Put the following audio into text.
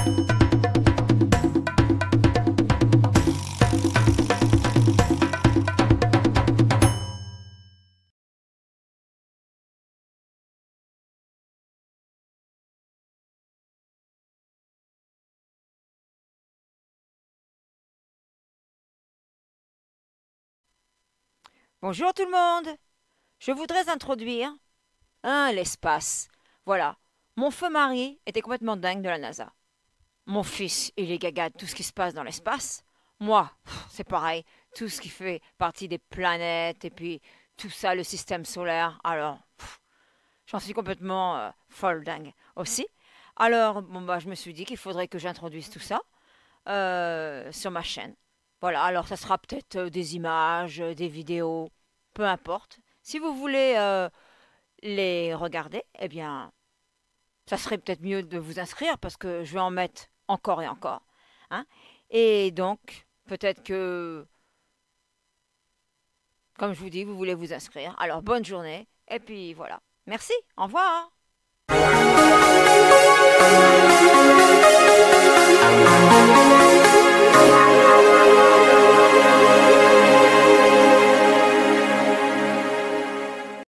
Bonjour tout le monde. Je voudrais introduire l'espace. Voilà. Mon feu mari était complètement dingue de la NASA. Mon fils, il est gaga de tout ce qui se passe dans l'espace. Moi, c'est pareil. Tout ce qui fait partie des planètes et puis tout ça, le système solaire. Alors, j'en suis complètement folle dingue aussi. Alors, bon, bah, je me suis dit qu'il faudrait que j'introduise tout ça sur ma chaîne. Voilà, alors ça sera peut-être des images, des vidéos, peu importe. Si vous voulez les regarder, eh bien, ça serait peut-être mieux de vous inscrire parce que je vais en mettre encore et encore. Hein. Et donc, peut-être que, comme je vous dis, vous voulez vous inscrire. Alors, bonne journée. Et puis voilà. Merci. Au revoir.